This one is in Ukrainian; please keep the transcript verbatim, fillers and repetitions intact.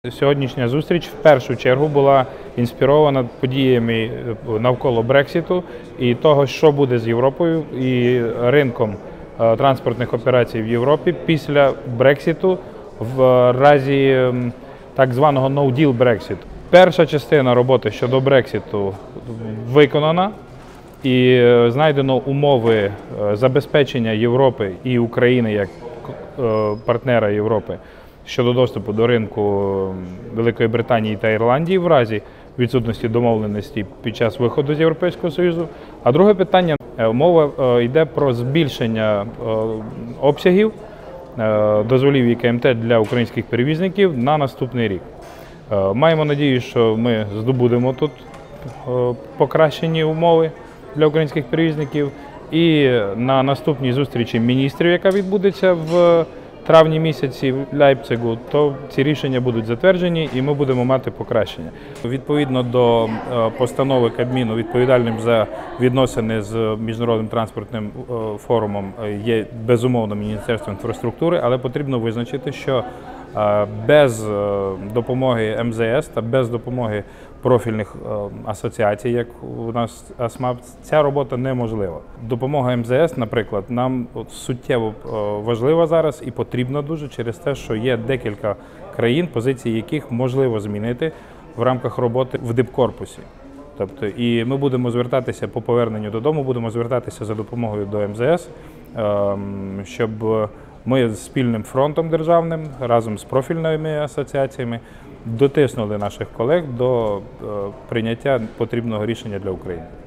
Сьогоднішня зустріч в першу чергу була інспірована подіями навколо Брекситу і того, що буде з Європою і ринком транспортних операцій в Європі після Брекситу в разі так званого no-deal Brexit. Перша частина роботи щодо Брекситу виконана і знайдено умови забезпечення Європи і України як партнера Європи щодо доступу до ринку Великої Британії та Ірландії в разі відсутності домовленості під час виходу з Європейського Союзу. А друге питання – мова йде про збільшення обсягів дозволів І К М Т для українських перевізників на наступний рік. Маємо надію, що ми здобудемо тут покращені умови для українських перевізників. І на наступній зустрічі міністрів, яка відбудеться в травні місяці в Лейпцигу, то ці рішення будуть затверджені і ми будемо мати покращення. Відповідно до постанови Кабміну, відповідальним за відносини з Міжнародним транспортним форумом є безумовно Міністерство інфраструктури, але потрібно визначити, що без допомоги М З С та без допомоги профільних асоціацій, як у нас А С М А П, ця робота неможлива. Допомога М З С, наприклад, нам суттєво важлива зараз і потрібна дуже через те, що є декілька країн, позиції яких можливо змінити в рамках роботи в дипкорпусі. Тобто, і ми будемо звертатися по поверненню додому, будемо звертатися за допомогою до М З С, щоб ми з спільним фронтом державним, разом з профільними асоціаціями, дотиснули наших колег до прийняття потрібного рішення для України.